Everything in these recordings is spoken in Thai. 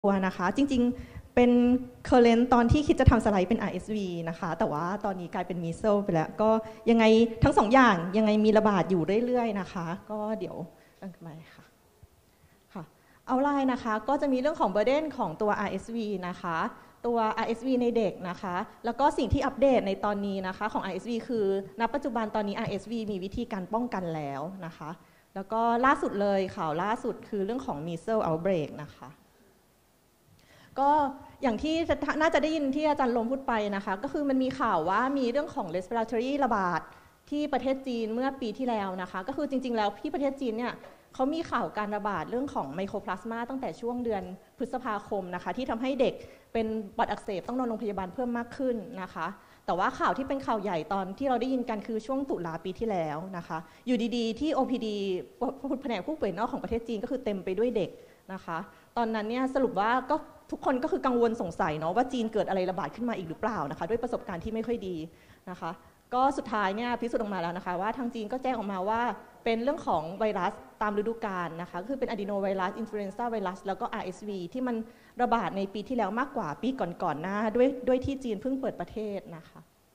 ตัวนะคะจริงๆเป็น current ตอนที่คิดจะทำสไลด์เป็น RSV นะคะแต่ว่าตอนนี้กลายเป็น measles ไปแล้วก็ยังไงทั้งสองอย่างยังไงมีระบาดอยู่เรื่อยๆนะคะก็เดี๋ยวตั้งไปค่ะเอาไลน์นะคะก็จะมีเรื่องของ burden ของตัว RSV นะคะตัว RSV ในเด็กนะคะแล้วก็สิ่งที่อัปเดตในตอนนี้นะคะของ RSV คือณปัจจุบันตอนนี้ RSV มีวิธีการป้องกันแล้วนะคะแล้วก็ล่าสุดเลยข่าวล่าสุดคือเรื่องของ measles outbreak นะคะก็อย่างที่น่าจะได้ยินที่อาจารย์ลมพูดไปนะคะก็คือมันมีข่าวว่ามีเรื่องของ respiratory ระบาดที่ประเทศจีนเมื่อปีที่แล้วนะคะก็คือจริงๆแล้วที่ประเทศจีนเนี่ยเขามีข่าวการระบาดเรื่องของไมโครพลาสมาตั้งแต่ช่วงเดือนพฤษภาคมนะคะที่ทำให้เด็กเป็นปอดอักเสบต้องนอนโรงพยาบาลเพิ่มมากขึ้นนะคะแต่ว่าข่าวที่เป็นข่าวใหญ่ตอนที่เราได้ยินกันคือช่วงตุลาปีที่แล้วนะคะอยู่ดีๆที่ OPD แผนกผู้ป่วยนอกของประเทศจีนก็คือเต็มไปด้วยเด็กนะคะตอนนั้นเนี่ยสรุปว่าก็ทุกคนก็คือกังวลสงสัยเนาะว่าจีนเกิดอะไรระบาดขึ้นมาอีกหรือเปล่านะคะด้วยประสบการณ์ที่ไม่ค่อยดีนะคะก็สุดท้ายเนี่ยพิสูจน์ออกมาแล้วนะคะว่าทางจีนก็แจ้งออกมาว่าเป็นเรื่องของไวรัสตามฤดูกาลนะคะคือเป็นอะดีโนไวรัสอินฟลูเอนซ่าไวรัสแล้วก็ RSV ที่มันระบาดในปีที่แล้วมากกว่าปีก่อนๆหน้าด้วยที่จีนเพิ่งเปิดประเทศนะคะ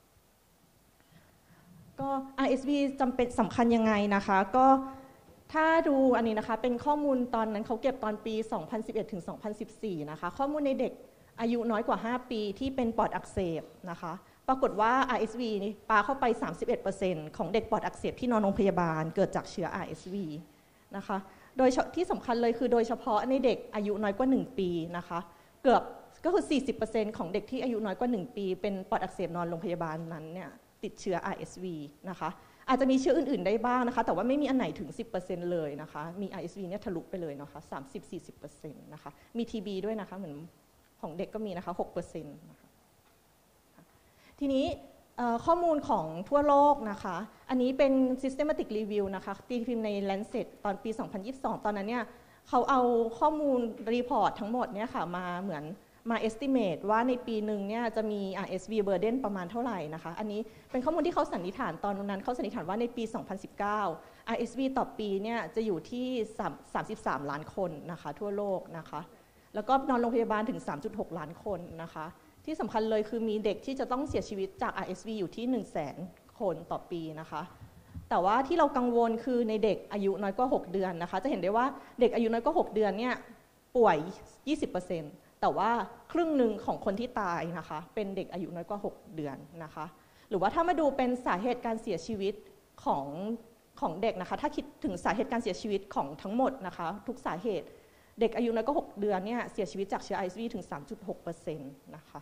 ก็ RSV จำเป็นสำคัญยังไงนะคะก็ถ้าดูอันนี้นะคะเป็นข้อมูลตอนนั้นเขาเก็บตอนปี 2011 ถึง 2014 นะคะข้อมูลในเด็กอายุน้อยกว่า 5 ปีที่เป็นปอดอักเสบนะคะปรากฏว่า RSV นี่ปาเข้าไป 31% ของเด็กปอดอักเสบที่นอนโรงพยาบาลเกิดจากเชื้อ RSV นะคะโดยที่สำคัญเลยคือโดยเฉพาะในเด็กอายุน้อยกว่า 1 ปีนะคะเกือบก็คือ 40% ของเด็กที่อายุน้อยกว่า 1 ปีเป็นปอดอักเสบนอนโรงพยาบาลนั้นเนี่ยติดเชื้อ RSV นะคะอาจจะมีเชื้ออื่นๆได้บ้างนะคะแต่ว่าไม่มีอันไหนถึง 10% เลยนะคะมี RSV เนี่ยทะลุไปเลยนะคะ 30-40% นะคะมี TB ด้วยนะคะเหมือนของเด็กก็มีนะคะ 6% นะคะทีนี้ข้อมูลของทั่วโลกนะคะอันนี้เป็น systematic review นะคะตีพิมพ์ใน Lancet ตอนปี 2022 ตอนนั้นเนี่ยเขาเอาข้อมูลรีพอร์ตทั้งหมดเนี่ยค่ะมาเหมือนมา estimate ว่าในปีหนึ่งเนี่ยจะมี RSV burden ประมาณเท่าไหร่นะคะอันนี้เป็นข้อมูลที่เขาสันนิษฐานตอนนั้นเขาสันนิษฐานว่าในปี 2019 RSV ต่อปีเนี่ยจะอยู่ที่33 ล้านคนนะคะทั่วโลกนะคะแล้วก็นอนโรงพยาบาลถึง 3.6 ล้านคนนะคะที่สำคัญเลยคือมีเด็กที่จะต้องเสียชีวิตจาก RSV อยู่ที่ 100,000 คนต่อปีนะคะแต่ว่าที่เรากังวลคือในเด็กอายุน้อยกว่า 6 เดือนนะคะจะเห็นได้ว่าเด็กอายุน้อยกว่า 6 เดือนเนี่ยป่วย 20%แต่ว่าครึ่งหนึ่งของคนที่ตายนะคะเป็นเด็กอายุน้อยกว่า 6 เดือนนะคะหรือว่าถ้ามาดูเป็นสาเหตุการเสียชีวิตของเด็กนะคะถ้าคิดถึงสาเหตุการเสียชีวิตของทั้งหมดนะคะทุกสาเหตุเด็กอายุน้อยกว่า 6 เดือนเนี่ยเสียชีวิตจากเชื้อ RSV ถึง 3.6% นะคะ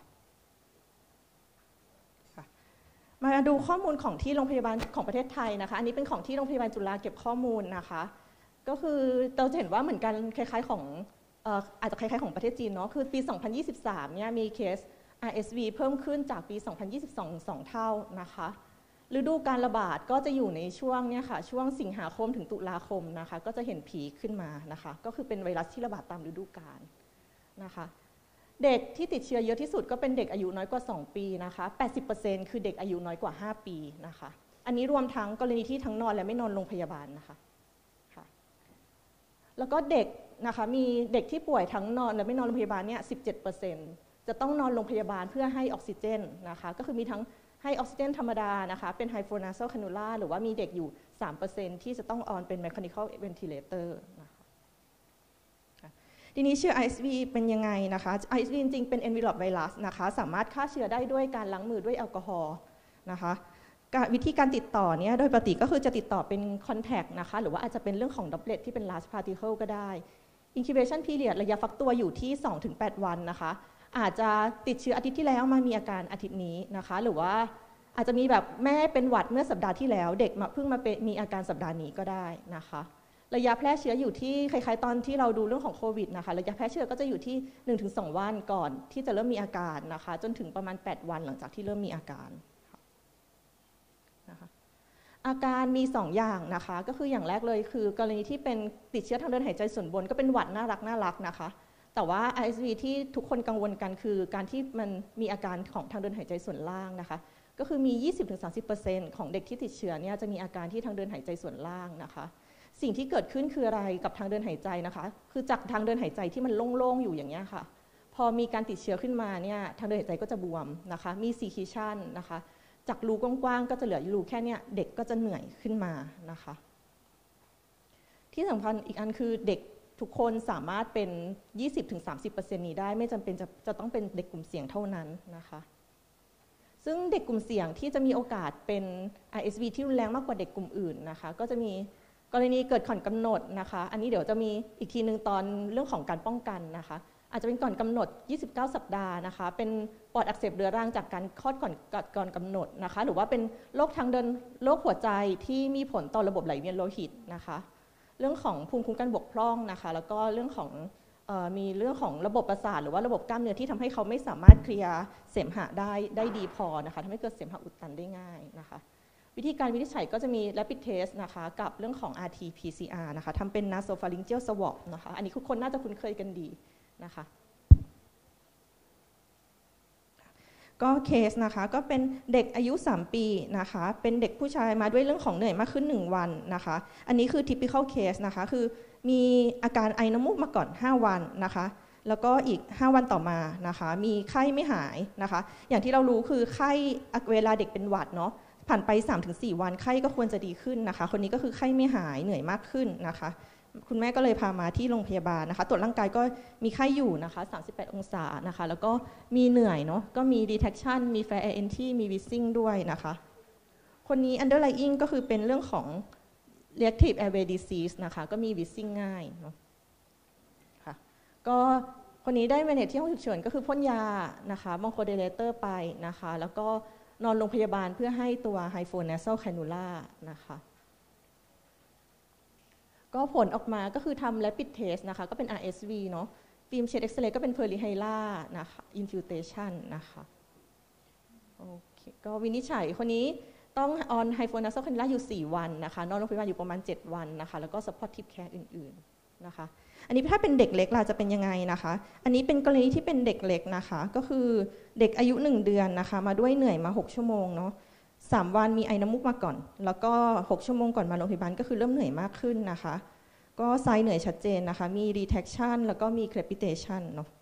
มาดูข้อมูลของที่โรงพยาบาลของประเทศไทยนะคะอันนี้เป็นของที่โรงพยาบาลจุฬาเก็บข้อมูลนะคะก็คือเราจะเห็นว่าเหมือนกันคล้ายๆของอาจจะคล้ายๆของประเทศจีนเนาะคือปี 2023 เนี่ยมีเคส RSV เพิ่มขึ้นจากปี 2022 2 เท่านะคะฤดูการระบาดก็จะอยู่ในช่วงเนี่ยค่ะช่วงสิงหาคมถึงตุลาคมนะคะก็จะเห็นผีขึ้นมานะคะก็คือเป็นไวรัสที่ระบาดตามฤดูกาลนะคะเด็กที่ติดเชื้อเยอะที่สุดก็เป็นเด็กอายุน้อยกว่า 2 ปีนะคะ 80% คือเด็กอายุน้อยกว่า 5 ปีนะคะอันนี้รวมทั้งกรณีที่ทั้งนอนและไม่นอนโรงพยาบาลนะคะแล้วก็เด็กนะคะมีเด็กที่ป่วยทั้งนอนและไม่นอนโรงพยาบาลเนี่ย 17% จะต้องนอนโรงพยาบาลเพื่อให้ออกซิเจนนะคะก็คือมีทั้งให้ออกซิเจนธรรมดานะคะเป็น high flow nasal cannula หรือว่ามีเด็กอยู่ 3% ที่จะต้องออนเป็น mechanical ventilator นะคะทีนี้เชื้อ RSV เป็นยังไงนะคะ RSV จริงๆเป็น envelope virus นะคะสามารถฆ่าเชื้อได้ด้วยการล้างมือด้วยแอลกอฮอล์นะคะวิธีการติดต่อเนี่ยโดยปกติก็คือจะติดต่อเป็น contact นะคะหรือว่าอาจจะเป็นเรื่องของ droplet ที่เป็น large particle ก็ได้ incubation period ระยะฟักตัวอยู่ที่ 2-8 วันนะคะอาจจะติดเชื้ออาทิตย์ที่แล้วมามีอาการอาทิตย์นี้นะคะหรือว่าอาจจะมีแบบแม่เป็นหวัดเมื่อสัปดาห์ที่แล้วเด็กเพิ่งมามีอาการสัปดาห์นี้ก็ได้นะคะระยะแพร่เชื้ออยู่ที่คล้ายๆตอนที่เราดูเรื่องของโควิดนะคะระยะแพร่เชื้อก็จะอยู่ที่ 1-2 วันก่อนที่จะเริ่มมีอาการนะคะจนถึงประมาณ 8 วันหลังจากที่เริ่มมีอาการนะคะอาการมี2 อย่างนะคะก็คืออย่างแรกเลยคือกรณีที่เป็นติดเชื้อทางเดินหายใจส่วนบนก็เป็นหวัดน่ารักนะคะแต่ว่า RSV ที่ทุกคนกังวลกันคือการที่มันมีอาการของทางเดินหายใจส่วนล่างนะคะก็คือมี 20-30% ของเด็กที่ติดเชื้อเนี่ยจะมีอาการที่ทางเดินหายใจส่วนล่างนะคะสิ่งที่เกิดขึ้นคืออะไรกับทางเดินหายใจนะคะคือจากทางเดินหายใจที่มันโล่งๆอยู่อย่างเงี้ยค่ะพอมีการติดเชื้อขึ้นมาเนี่ยทางเดินหายใจก็จะบวมนะคะมีซีคิชันนะคะจากรูกว้างๆก็จะเหลือรูแค่เนี้ยเด็กก็จะเหนื่อยขึ้นมานะคะที่สำคัญอีกอันคือเด็กทุกคนสามารถเป็น 20-30% นี้ได้ไม่จำเป็นจะต้องเป็นเด็กกลุ่มเสี่ยงเท่านั้นนะคะซึ่งเด็กกลุ่มเสี่ยงที่จะมีโอกาสเป็น RSV ที่รุนแรงมากกว่าเด็กกลุ่มอื่นนะคะก็จะมีกรณีเกิดก่อนกำหนดนะคะอันนี้เดี๋ยวจะมีอีกทีนึงตอนเรื่องของการป้องกันนะคะอาจจะเป็นก่อนกำหนด29 สัปดาห์นะคะเป็นปอดอักเสบเรื้อรังจากการคลอดก่อนกำหนดนะคะหรือว่าเป็นโรคทางเดินโรคหัวใจที่มีผลต่อระบบไหลเวียนโลหิตนะคะเรื่องของภูมิคุ้มกันบกพร่องนะคะแล้วก็เรื่องของมีเรื่องของระบบประสาทหรือว่าระบบกล้ามเนื้อที่ทำให้เขาไม่สามารถเคลียร์เสมหะได้ดีพอนะคะทำให้เกิดเสมหะอุดตันได้ง่ายนะคะวิธีการวินิจฉัยก็จะมี rapid test นะคะกับเรื่องของ RT-PCR นะคะทำเป็น nasopharyngeal swab นะคะอันนี้ทุกคนน่าจะคุ้นเคยกันดีนะคะก็เคสนะคะก็เป็นเด็กอายุ3 ปีนะคะเป็นเด็กผู้ชายมาด้วยเรื่องของเหนื่อยมากขึ้น1 วันนะคะอันนี้คือ typical case นะคะคือมีอาการไอน้ำมูกมาก่อน5 วันนะคะแล้วก็อีก5 วันต่อมานะคะมีไข้ไม่หายนะคะอย่างที่เรารู้คือไข้เวลาเด็กเป็นหวัดเนาะผ่านไป 3-4 วันไข้ก็ควรจะดีขึ้นนะคะคนนี้ก็คือไข้ไม่หายเหนื่อยมากขึ้นนะคะคุณแม่ก็เลยพามาที่โรงพยาบาลนะคะตรวจร่างกายก็มีไข้อยู่นะคะ38 องศานะคะแล้วก็มีเหนื่อยเนาะก็มี detection มี fair air entry มี wheezing ด้วยนะคะคนนี้ underlying ก็คือเป็นเรื่องของ reactive airway disease นะคะก็มี wheezing ง่ายเนาะค่ะก็คนนี้ได้ manage ที่ห้องฉุกเฉินก็คือพ่นยานะคะ bronchodilator ไปนะคะแล้วก็นอนโรงพยาบาลเพื่อให้ตัว high flow nasal cannula นะคะก็ผลออกมาก็คือทำ rapid test นะคะก็เป็น RSV เนาะฟิล์มเช็ดเอ็กซเรย์ก็เป็น Perihila นะคะ infiltration นะคะโอเคก็วินิจฉัยคนนี้ต้อง on high flow nasal cannula อยู่4 วันนะคะนอนโรงพยาบาลอยู่ประมาณ7 วันนะคะแล้วก็ supportive care อื่นๆนะคะอันนี้ถ้าเป็นเด็กเล็กล่ะจะเป็นยังไงนะคะอันนี้เป็นกรณีที่เป็นเด็กเล็กนะคะก็คือเด็กอายุ1 เดือนนะคะมาด้วยเหนื่อยมา6 ชั่วโมงเนาะ3 วันมีไอน้ำมูกมาก่อนแล้วก็6 ชั่วโมงก่อนมาโรงพยาบาลก็คือเริ่มเหนื่อยมากขึ้นนะคะก็ไซน์เหนื่อยชัดเจนนะคะมี retraction แล้วก็มี crepitation เนาะ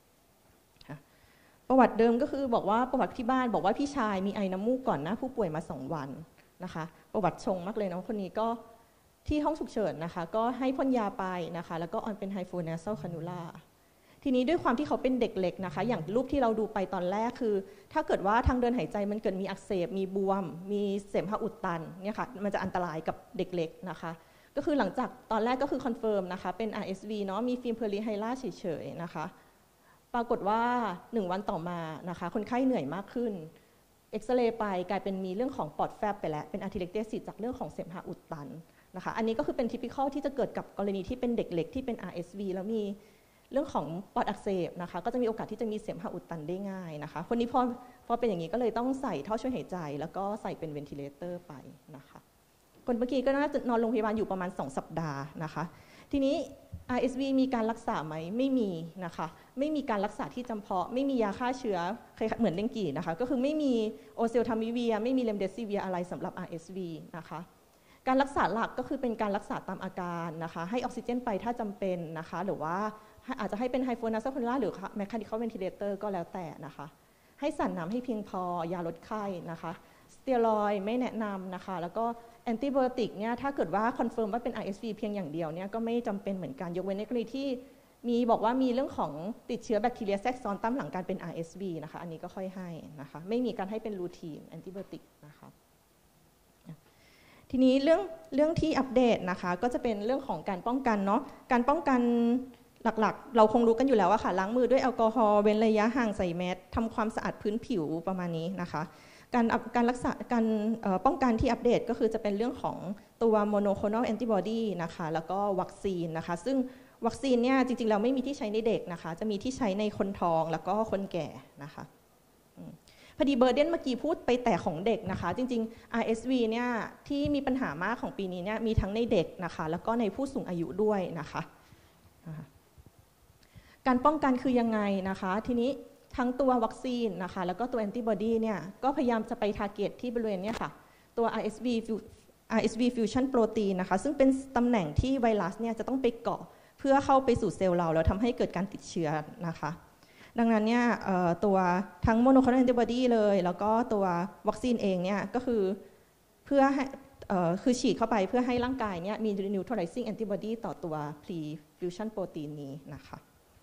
ประวัติเดิมก็คือบอกว่าประวัติที่บ้านบอกว่าพี่ชายมีไอน้ำมูกก่อนหน้าผู้ป่วยมา2 วันนะคะประวัติชงมากเลยเนาะคนนี้ก็ที่ห้องฉุกเฉินนะคะก็ให้พ่นยาไปนะคะแล้วก็ออนเป็น high flow nasal cannula ทีนี้ด้วยความที่เขาเป็นเด็กเล็กนะคะอย่างรูปที่เราดูไปตอนแรกคือถ้าเกิดว่าทางเดินหายใจมันเกิดมีอักเสบมีบวมมีเสมหะอุดตันเนี่ยค่ะมันจะอันตรายกับเด็กเล็กนะคะก็คือหลังจากตอนแรกก็คือคอนเฟิร์มนะคะเป็น RSV เนาะมีฟิล์มเพอริไฮล่าเฉยๆนะคะปรากฏว่า1 วันต่อมานะคะคนไข้เหนื่อยมากขึ้นเอ็กซเรย์ไปกลายเป็นมีเรื่องของปอดแฟบไปแล้วเป็นอะทิเลกเตซิสจากเรื่องของเสมหะอุดตันนะคะอันนี้ก็คือเป็น typical ที่จะเกิดกับกรณีที่เป็นเด็กเล็กที่เป็น RSV แล้วมีเรื่องของปอดอักเสบนะคะก็จะมีโอกาสที่จะมีเสมหะอุดตันได้ง่ายนะคะคนนี้พอเป็นอย่างนี้ก็เลยต้องใส่ท่อช่วยหายใจแล้วก็ใส่เป็นเวนทิเลเตอร์ไปนะคะคนเมื่อกี้ก็น่าจะนอนโรงพยาบาลอยู่ประมาณ2 สัปดาห์นะคะทีนี้ RSV มีการรักษาไหมไม่มีนะคะไม่มีการรักษาที่จำเพาะไม่มียาฆ่าเชื้อเหมือนเดงกีนะคะก็คือไม่มีโอเซลทามิเวียไม่มีเลมเดซิเวียอะไรสำหรับ RSV นะคะการรักษาหลักก็คือเป็นการรักษาตามอาการนะคะให้ออกซิเจนไปถ้าจำเป็นนะคะหรือว่าอาจจะให้เป็นไฮโฟนาซัลคอนล่าหรือแมคคานิคอลเวนทิเลเตอร์ก็แล้วแต่นะคะให้สั่นน้ำให้เพียงพอยาลดไข้นะคะสเตียรอยด์ไม่แนะนำนะคะแล้วก็แอนติไบโอติกเนี่ยถ้าเกิดว่าคอนเฟิร์มว่าเป็น RSV เพียงอย่างเดียวเนี่ยก็ไม่จำเป็นเหมือนกันยกเว้นในกรณีที่มีบอกว่ามีเรื่องของติดเชื้อแบคทีเรียแทรกซ้อนตามหลังการเป็น RSV นะคะอันนี้ก็ค่อยให้นะคะไม่มีการให้เป็นรูทีนแอนติไบโอติกนะคะทีนี้เรื่องที่อัปเดตนะคะก็จะเป็นเรื่องของการป้องกันเนาะการป้องกันหลักๆเราคงรู้กันอยู่แล้วว่าค่ะล้างมือด้วยแอลกอฮอล์เว้นระยะห่างใส่แมสทำความสะอาดพื้นผิวประมาณนี้นะคะการรักษาการป้องกันที่อัปเดตก็คือจะเป็นเรื่องของตัวโมโนโคลอนัลแอนติบอดีนะคะแล้วก็วัคซีนนะคะซึ่งวัคซีนเนี่ยจริงๆเราไม่มีที่ใช้ในเด็กนะคะจะมีที่ใช้ในคนท้องแล้วก็คนแก่นะคะพอดีเบอร์เดนเมื่อกี้พูดไปแต่ของเด็กนะคะจริงๆ RSV เนี่ยที่มีปัญหามากของปีนี้เนี่ยมีทั้งในเด็กนะคะแล้วก็ในผู้สูงอายุด้วยนะคะการป้องกันคือยังไงนะคะทีนี้ทั้งตัววัคซีนนะคะแล้วก็ตัวแอนติบอดีเนี่ยก็พยายามจะไปทาร์เก็ตที่บริเวณเนี่ยค่ะตัว RSV fusion protein นะคะซึ่งเป็นตำแหน่งที่ไวรัสเนี่ยจะต้องไปเกาะเพื่อเข้าไปสู่เซลล์เราแล้วทำให้เกิดการติดเชื้อนะคะดังนั้นเนี่ยตัวทั้งโมโนคลอนัลแอนติบอดีเลยแล้วก็ตัววัคซีนเองเนี่ยก็คือเพื่อให้คือฉีดเข้าไปเพื่อให้ร่างกายเนี่ยมี neutralizing antibody ต่อตัว pre fusion protein นี้นะคะ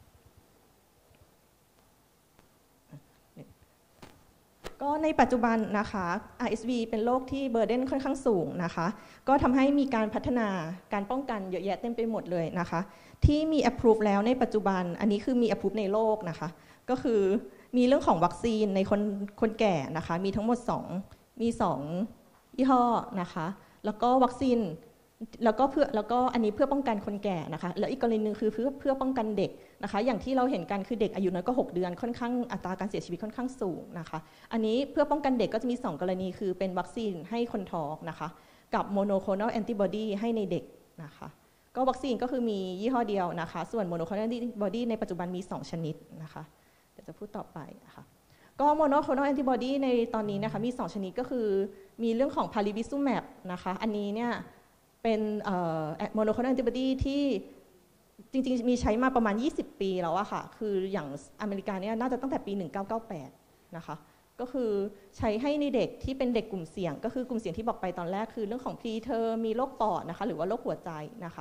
ก็ในปัจจุบันนะคะ RSV เป็นโรคที่เบอร์เดนค่อนข้างสูงนะคะก็ทำให้มีการพัฒนาการป้องกันเยอะแยะเต็มไปหมดเลยนะคะที่มี approve แล้วในปัจจุบันอันนี้คือมี approve ในโลกนะคะก็คือมีเรื่องของวัคซีนในคนแก่นะคะมีทั้งหมดมี2ยี่ห้อนะคะแล้วก็วัคซีนแล้วก็อันนี้เพื่อป้องกันคนแก่นะคะแล้วอีกกรณีนึงคือเพื่อป้องกันเด็กนะคะอย่างที่เราเห็นกันคือเด็กอายุน้อยกว่า6 เดือนค่อนข้างอัตราการเสียชีวิตค่อนข้างสูงนะคะอันนี้เพื่อป้องกันเด็กก็จะมี2 กรณีคือเป็นวัคซีนให้คนท้องนะคะกับโมโนโคลอนัลแอนติบอดีให้ในเด็กนะคะก็วัคซีนก็คือมียี่ห้อเดียวนะคะส่วนโมโนโคลอนัลแอนติบอดีในปัจจุบันมี2 ชนิดนะคะเดี๋ยวจะพูดต่อไปนะคะก็โมโนโคลอนัลแอนติบอดีในตอนนี้นะคะมี2 ชนิดก็คือมีเรื่องของพาริวิซุแมปนะคะอันนี้เนี่ยเป็นโมโนโคลอนัลแอนติบอดีที่จริงๆมีใช้มาประมาณ20 ปีแล้วอะค่ะคืออย่างอเมริกาเนี่ยน่าจะตั้งแต่ปี1998นะคะก็คือใช้ให้ในเด็กที่เป็นเด็กกลุ่มเสี่ยงก็คือกลุ่มเสี่ยงที่บอกไปตอนแรกคือเรื่องของพรีเทอร์มีโรคปอดนะคะหรือว่าโรคหัวใจนะคะ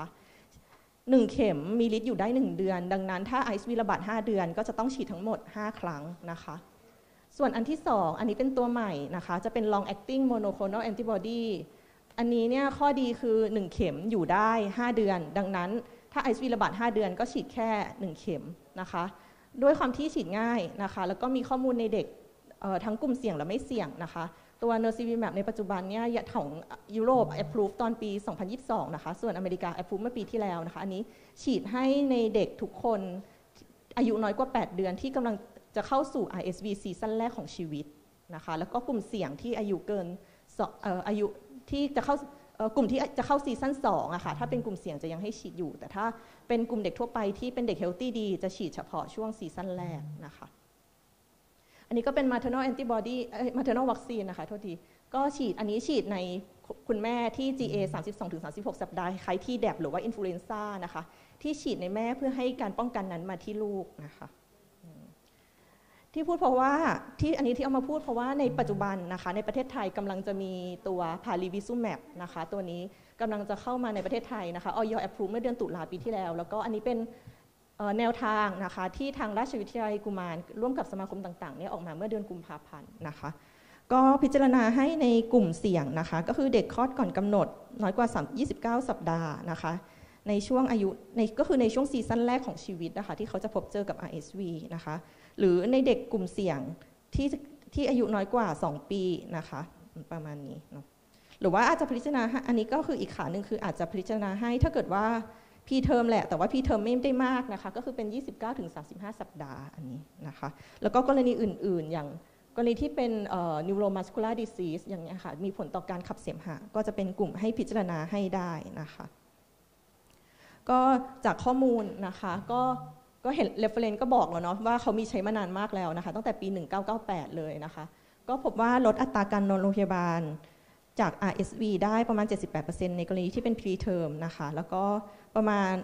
1 เข็มมีฤทธิ์อยู่ได้1 เดือนดังนั้นถ้า RSV ระบาด5 เดือนก็จะต้องฉีดทั้งหมด5 ครั้งนะคะส่วนอันที่2อันนี้เป็นตัวใหม่นะคะจะเป็น long acting monoclonal antibody อันนี้เนี่ยข้อดีคือ1 เข็มอยู่ได้5 เดือนดังนั้นถ้า RSV ระบาด5 เดือนก็ฉีดแค่1 เข็มนะคะด้วยความที่ฉีดง่ายนะคะแล้วก็มีข้อมูลในเด็กทั้งกลุ่มเสี่ยงและไม่เสี่ยงนะคะตัวเนอร์ซีวีแมปในปัจจุบันเนี่ยของยุโรป approve ตอนปี 2022 นะคะส่วนอเมริกา approve เมื่อปีที่แล้วนะคะอันนี้ฉีดให้ในเด็กทุกคนอายุน้อยกว่า8 เดือนที่กำลังจะเข้าสู่ RSV ซีซั่นแรกของชีวิตนะคะแล้วก็กลุ่มเสี่ยงที่อายุเกินอายุที่จะเข้ากลุ่มที่จะเข้าซีซั่น2อะค่ะถ้าเป็นกลุ่มเสี่ยงจะยังให้ฉีดอยู่แต่ถ้าเป็นกลุ่มเด็กทั่วไปที่เป็นเด็กเฮลตี้ดีจะฉีดเฉพาะช่วงซีซั่นแรกนะคะอันนี้ก็เป็น maternal antibody maternal vaccine นะคะโทษทีก็ฉีดอันนี้ฉีดในคุณแม่ที่ GA 32-36 สัปดาห์คล้ายที่แดบหรือว่าอินฟลูเอนซ่านะคะที่ฉีดในแม่เพื่อให้การป้องกันนั้นมาที่ลูกนะคะที่พูดเพราะว่าที่อันนี้ที่เอามาพูดเพราะว่าในปัจจุบันนะคะในประเทศไทยกำลังจะมีตัวพาริวิซุแมปนะคะตัวนี้กำลังจะเข้ามาในประเทศไทยนะคะอย. approve เมื่อเดือนตุลาปีที่แล้วแล้วก็อันนี้เป็นแนวทางนะคะที่ทางราชวิทยาลัยกุมารร่วมกับสมาคมต่างๆเนี่ยออกมาเมื่อเดือนกุมภาพันธ์นะคะก็พิจารณาให้ในกลุ่มเสี่ยงนะคะก็คือเด็กคลอดก่อนกำหนดน้อยกว่า29 สัปดาห์นะคะในช่วงอายุก็คือในช่วงซีซั่นแรกของชีวิตนะคะที่เขาจะพบเจอกับ RSV นะคะหรือในเด็กกลุ่มเสี่ยงที่อายุน้อยกว่า2 ปีนะคะประมาณนี้เนาะหรือว่าอาจจะพิจารณาอันนี้ก็คืออีกขาหนึ่งคืออาจจะพิจารณาให้ถ้าเกิดว่าพีเทอมแหละแต่ว่าพีเทอมไม่ได้มากนะคะก็คือเป็น29-35 สัปดาห์อันนี้นะคะแล้วก็กรณีอื่นๆอย่างกรณีที่เป็น neuromuscular disease อย่างนี้ค่ะมีผลต่อการขับเสมหะก็จะเป็นกลุ่มให้พิจารณาให้ได้นะคะก็จากข้อมูลนะคะก็เห็น reference ก็บอกแล้วเนาะว่าเขามีใช้มานานมากแล้วนะคะตั้งแต่ปี1998เลยนะคะก็พบว่าลดอัตราการนอนโรงพยาบาลจาก RSV ได้ประมาณ 78% ในกรณีที่เป็น preterm นะคะแล้วก็ประมาณ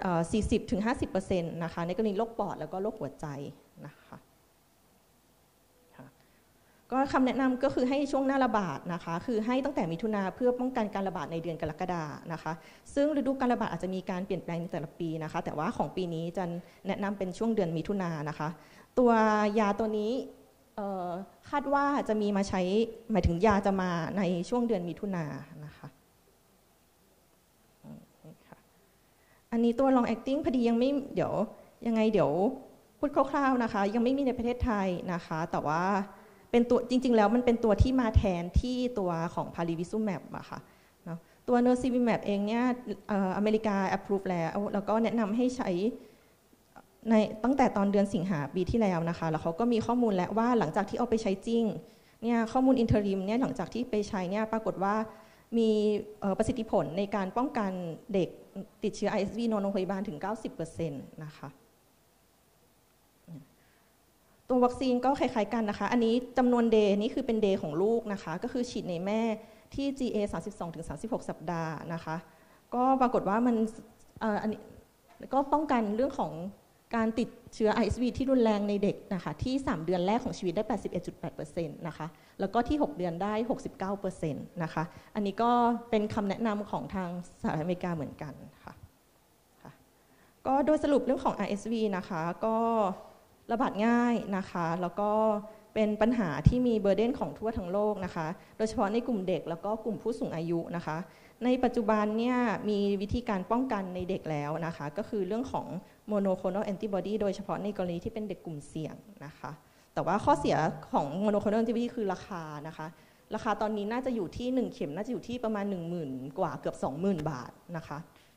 40-50% นะคะในกรณีโรคปอดแล้วก็โรคหัวใจนะคะก็คำแนะนำก็คือให้ช่วงหน้าระบาดนะคะคือให้ตั้งแต่มิถุนาเพื่อป้องกันการระบาดในเดือนกรกฎานะคะซึ่งฤดูการระบาดอาจจะมีการเปลี่ยนแปลงในแต่ละปีนะคะแต่ว่าของปีนี้จะแนะนำเป็นช่วงเดือนมิถุนายนนะคะตัวยาตัวนี้คาดว่าจะมีมาใช้หมายถึงยาจะมาในช่วงเดือนมิถุนายนนะคะอันนี้ตัว long acting พอดียังไม่เดี๋ยวพูดคร่าวๆนะคะยังไม่มีในประเทศไทยนะคะแต่ว่าเป็นตัวจริงๆแล้วมันเป็นตัวที่มาแทนที่ตัวของพาริวิซุแมปอะค่ะเนาะตัวเนอร์ซีวิแมปเองเนี่ยอเมริกา approve แล้วก็แนะนำให้ใช้ในตั้งแต่ตอนเดือนสิงหาปีที่แล้วนะคะแล้วเขาก็มีข้อมูลแล้วว่าหลังจากที่เอาไปใช้จริงเนี่ยข้อมูลอินเทอริมเนี่ยหลังจากที่ไปใช้เนี่ยปรากฏว่ามีประสิทธิผลในการป้องกันเด็กติดเชื้อ RSV นอนโรงพยาบาลถึง 90% นะคะตัววัคซีนก็คล้ายๆกันนะคะอันนี้จำนวนเดย์นี่คือเป็นเดย์ของลูกนะคะก็คือฉีดในแม่ที่ GA 32-36 สัปดาห์นะคะก็ปรากฏว่ามันอันนี้ก็ป้องกันเรื่องของการติดเชื้อ ISV ที่รุนแรงในเด็กนะคะที่3เดือนแรกของชีวิตได้ 81.8% นะคะแล้วก็ที่6เดือนได้ 69% นะคะอันนี้ก็เป็นคำแนะนำของทางสหรัฐอเมริกาเหมือนกันค่ะก็โดยสรุปเรื่องของ RSV นะคะก็ระบาดง่ายนะคะแล้วก็เป็นปัญหาที่มีเบอร์เดนของทั่วทั้งโลกนะคะโดยเฉพาะในกลุ่มเด็กแล้วก็กลุ่มผู้สูงอายุนะคะในปัจจุบันเนี่ยมีวิธีการป้องกันในเด็กแล้วนะคะก็คือเรื่องของ monoclonal antibody โดยเฉพาะในกรณีที่เป็นเด็กกลุ่มเสี่ยงนะคะแต่ว่าข้อเสียของ monoclonal antibody คือราคานะคะราคาตอนนี้น่าจะอยู่ที่1เข็มน่าจะอยู่ที่ประมาณ 10,000 กว่าเกือบ 20,000 บาทนะคะ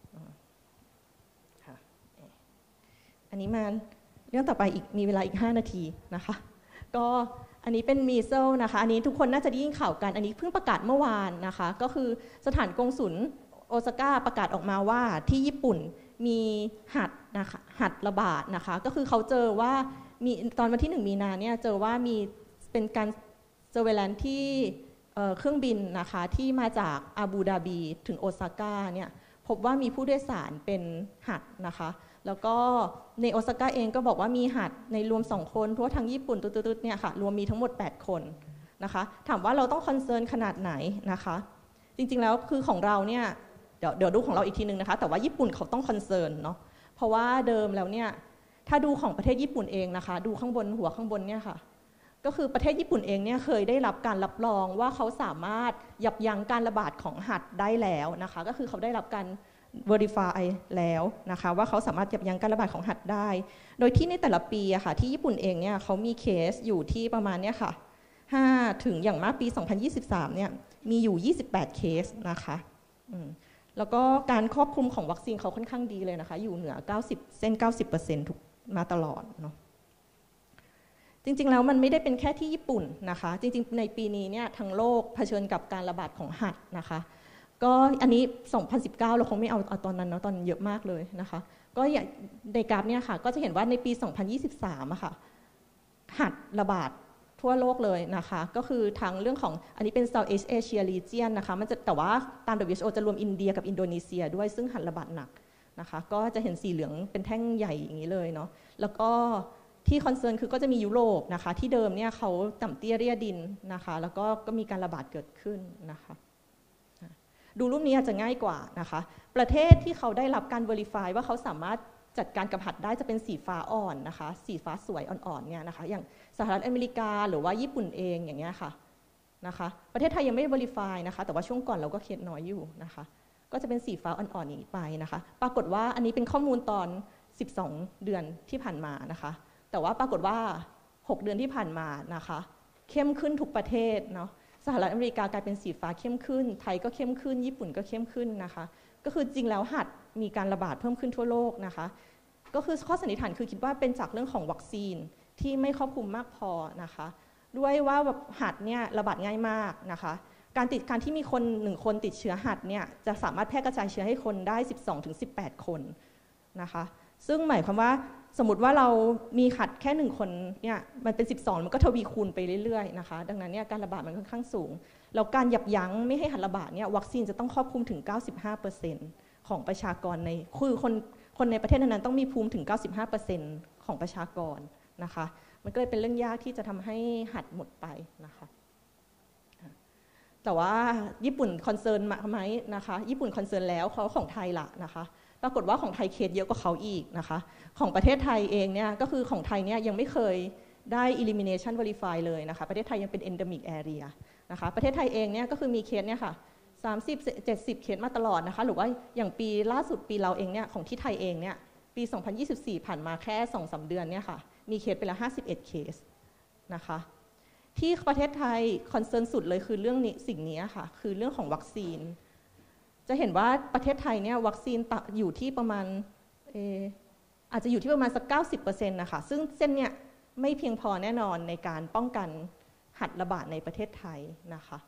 อันนี้มาเรื่องต่อไปอีกมีเวลาอีก5นาทีนะคะก็อันนี้เป็นมีเซลนะคะอันนี้ทุกคนน่าจะได้ยินข่าวกันอันนี้เพิ่งประกาศเมื่อวานนะคะก็คือสถานกงสุลโอซาก้าประกาศออกมาว่าที่ญี่ปุ่นมีหัดนะคะหัดระบาดนะคะก็คือเขาเจอว่ามีตอนวันที่1 มีนาเนี่ยเจอว่ามีเป็นการเซอร์เวลนซ์ที่เครื่องบินนะคะที่มาจากอาบูดาบีถึงโอซาก้าเนี่ยพบว่ามีผู้โดยสารเป็นหัดนะคะแล้วก็ในโอซาก้าเองก็บอกว่ามีหัดในรวม2คนทั่วทั้งญี่ปุ่นตุ๊ดๆเนี่ยค่ะรวมมีทั้งหมด8คนนะคะถามว่าเราต้องคอนเซิร์นขนาดไหนนะคะจริงๆแล้วคือของเราเนี่ยเดี๋ยวดูของเราอีกทีนึงนะคะแต่ว่าญี่ปุ่นเขาต้องคอนเซิร์นเนาะเพราะว่าเดิมแล้วเนี่ยถ้าดูของประเทศญี่ปุ่นเองนะคะดูข้างบนหัวข้างบนเนี่ยค่ะก็คือประเทศญี่ปุ่นเองเนี่ยเคยได้รับการรับรองว่าเขาสามารถยับยั้งการระบาดของหัดได้แล้วนะคะก็คือเขาได้รับการverify แล้วนะคะว่าเขาสามารถยับยั้งการระบาดของหัดได้โดยที่ในแต่ละปีอะค่ะที่ญี่ปุ่นเองเนี่ยเขามีเคสอยู่ที่ประมาณเนี่ยค่ะ5ถึงอย่างมากปี 2023 เนี่ยมีอยู่28เคสนะคะแล้วก็การครอบคลุมของวัคซีนเขาค่อนข้างดีเลยนะคะอยู่เหนือ90% ทุกมาตลอดเนาะจริงๆแล้วมันไม่ได้เป็นแค่ที่ญี่ปุ่นนะคะจริงๆในปีนี้เนี่ยทั้งโลกเผชิญกับการระบาดของหัดนะคะก็อันนี้ 2019 เราคงไม่เอาตอนนั้นเนาะตอนเยอะมากเลยนะคะก็อย่างในกราฟเนี่ยค่ะก็จะเห็นว่าในปี 2023 อะค่ะหัดระบาดทั่วโลกเลยนะคะก็คือทั้งเรื่องของอันนี้เป็น Southeast Asia region นะคะมันจะแต่ว่าตาม WHO จะรวมอินเดียกับอินโดนีเซียด้วยซึ่งหัดระบาดหนักนะคะก็จะเห็นสีเหลืองเป็นแท่งใหญ่อย่างนี้เลยเนาะแล้วก็ที่คอนเซิร์นคือก็จะมียุโรปนะคะที่เดิมเนี่ยเขาต่ำเตี้ยเรียดินนะคะแล้วก็มีการระบาดเกิดขึ้นนะคะดูรูปนี้อาจจะง่ายกว่านะคะประเทศที่เขาได้รับการ verify ว่าเขาสามารถจัดการกับหัดได้จะเป็นสีฟ้าอ่อนนะคะสีฟ้าสวยอ่อนๆเนี่ยนะคะอย่างสหรัฐอเมริกาหรือว่าญี่ปุ่นเองอย่างเงี้ยค่ะนะคะประเทศไทยยังไม่ได้ verify นะคะแต่ว่าช่วงก่อนเราก็เคสน้อยอยู่นะคะก็จะเป็นสีฟ้าอ่อนๆอย่างนี้ไปนะคะปรากฏว่าอันนี้เป็นข้อมูลตอน12เดือนที่ผ่านมานะคะแต่ว่าปรากฏว่า6เดือนที่ผ่านมานะคะเข้มขึ้นทุกประเทศเนาะสหรัฐอเมริกากลายเป็นสีฟ้าเข้มขึ้นไทยก็เข้มขึ้นญี่ปุ่นก็เข้มขึ้นนะคะก็คือจริงแล้วหัดมีการระบาดเพิ่มขึ้นทั่วโลกนะคะก็คือข้อสันนิษฐานคือคิดว่าเป็นจากเรื่องของวัคซีนที่ไม่ครอบคลุมมากพอนะคะด้วยว่าหัดเนี่ยระบาดง่ายมากนะคะการที่มีคน1คนติดเชื้อหัดเนี่ยจะสามารถแพร่กระจายเชื้อให้คนได้ 12-18 คนนะคะซึ่งหมายความว่าสมมติว่าเรามีหัดแค่1คนเนี่ยมันเป็น12มันก็ทวีคูณไปเรื่อยๆนะคะดังนั้นเนี่ยการระบาดมันค่อนข้างสูงแล้วการยับยั้งไม่ให้หัดระบาดเนี่ยวัคซีนจะต้องครอบคลุมถึง 95% ของประชากรในคือคนในประเทศนั้นต้องมีภูมิถึง 95% ของประชากรนะคะมันก็เลยเป็นเรื่องยากที่จะทำให้หัดหมดไปนะคะแต่ว่าญี่ปุ่นคอนเซิร์นไหมนะคะญี่ปุ่นคอนเซิร์นแล้วเขาของไทยละนะคะปรากฏว่าของไทยเคสเยอะกว่าเขาอีกนะคะของประเทศไทยเองเนี่ยก็คือของไทยเนี่ยยังไม่เคยได้ elimination verify เลยนะคะประเทศไทยยังเป็น endemic area นะคะประเทศไทยเองเนี่ยก็คือมีเคสเนี่ยค่ะ30-70 เคสมาตลอดนะคะหรือว่าอย่างปีล่าสุดปีเราเองเนี่ยของที่ไทยเองเนี่ยปี 2024 ผ่านมาแค่ 2-3 เดือนเนี่ยค่ะมีเคสไปแล้ว51เคสนะคะที่ประเทศไทยคอนเซิร์นสุดเลยคือเรื่องนี้สิ่งนี้ค่ะคือเรื่องของวัคซีนจะเห็นว่าประเทศไทยเนี่ยวัคซีนอยู่ที่ประมาณอาจจะอยู่ที่ประมาณสัก 90% นะคะซึ่งเส้นเนี่ยไม่เพียงพอแน่นอนในการป้องกันหัดระบาดในประเทศไทยนะคะ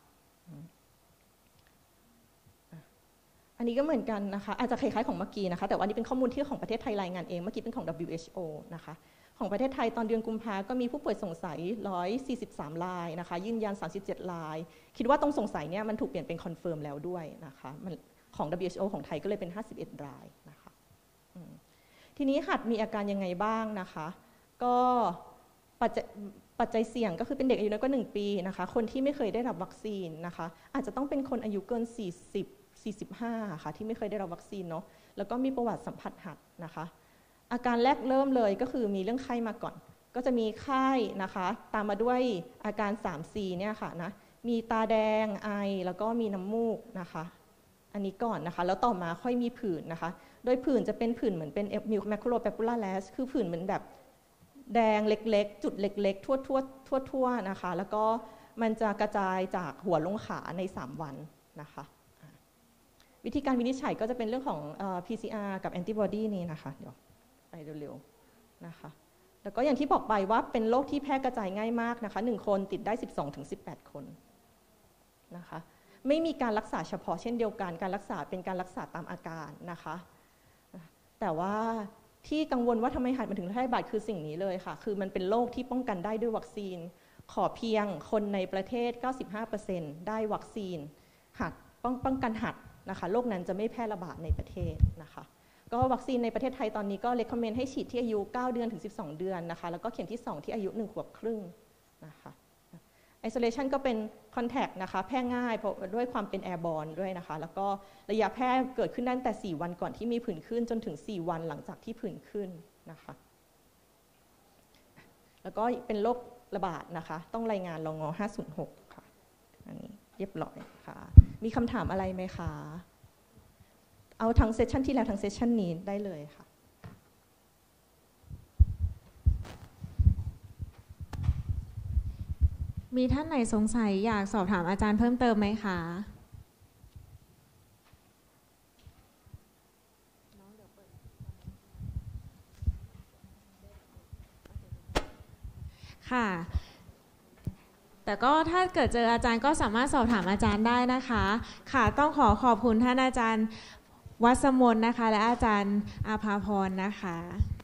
อันนี้ก็เหมือนกันนะคะอาจจะคล้ายๆของเมื่อกี้นะคะแต่ว่าอันนี้เป็นข้อมูลที่ของประเทศไทยรายงานเองเมื่อกี้เป็นของ WHO นะคะของประเทศไทยตอนเดือนกุมภาก็มีผู้ป่วยสงสัย143รายนะคะยืนยัน37รายคิดว่าตรงสงสัยเนี่ยมันถูกเปลี่ยนเป็นคอนเฟิร์มแล้วด้วยนะคะมันของ WHO ของไทยก็เลยเป็น51รายนะคะทีนี้หัดมีอาการยังไงบ้างนะคะก็ปัจจัยเสี่ยงก็คือเป็นเด็กอายุน้อยกว่า1ปีนะคะคนที่ไม่เคยได้รับวัคซีนนะคะอาจจะต้องเป็นคนอายุเกิน40-45ค่ะที่ไม่เคยได้รับวัคซีนเนาะแล้วก็มีประวัติสัมผัสหัดนะคะอาการแรกเริ่มเลยก็คือมีเรื่องไข้มาก่อนก็จะมีไข้นะคะตามมาด้วยอาการ 3C เนี่ยค่ะนะมีตาแดงไอแล้วก็มีน้ำมูกนะคะอันนี้ก่อนนะคะแล้วต่อมาค่อยมีผื่นนะคะโดยผื่นจะเป็นผื่นเหมือนเป็น Maculopapular rash คือผื่นเหมือนแบบแดงเล็กๆจุดเล็กๆทั่วนะคะแล้วก็มันจะกระจายจากหัวลงขาใน3วันนะคะวิธีการวินิจฉัยก็จะเป็นเรื่องของ PCR กับแอนติบอดีนี่นะคะเดี๋ยวไปเร็วๆนะคะแล้วก็อย่างที่บอกไปว่าเป็นโรคที่แพร่กระจายง่ายมากนะคะ1คนติดได้ 12-18 คนนะคะไม่มีการรักษาเฉพาะเช่นเดียวกันการรักษาเป็นการรักษาตามอาการนะคะแต่ว่าที่กังวลว่าทำไมหัดมาถึงแพร่ระบาดคือสิ่งนี้เลยค่ะคือมันเป็นโรคที่ป้องกันได้ด้วยวัคซีนขอเพียงคนในประเทศ 95% ได้วัคซีนหัดป้องกันหัดนะคะโรคนั้นจะไม่แพร่ระบาดในประเทศนะคะก็วัคซีนในประเทศไทยตอนนี้ก็recommendให้ฉีดที่อายุ9 เดือนถึง12 เดือนนะคะแล้วก็เข็มที่2ที่อายุ1 ขวบครึ่งนะคะ isolation ก็เป็น contact นะคะแพร่ง่ายเพราะด้วยความเป็น airborne ด้วยนะคะแล้วก็ระยะแพร่เกิดขึ้นได้ตั้งแต่4 วันก่อนที่มีผื่นขึ้นจนถึง4 วันหลังจากที่ผื่นขึ้นนะคะแล้วก็เป็นโรคระบาดนะคะต้องรายงานรอง506ค่ะอันนี้เรียบร้อยค่ะมีคำถามอะไรไหมคะเอาทั้งเซสชันที่แล้วทั้งเซสชันนี้ได้เลยค่ะมีท่านไหนสงสัยอยากสอบถามอาจารย์เพิ่มเติมไหมคะค่ะแต่ก็ถ้าเกิดเจออาจารย์ก็สามารถสอบถามอาจารย์ได้นะคะค่ะต้องขอบคุณท่านอาจารย์วัสมนนะคะและอาจารย์อาภาพรนะคะ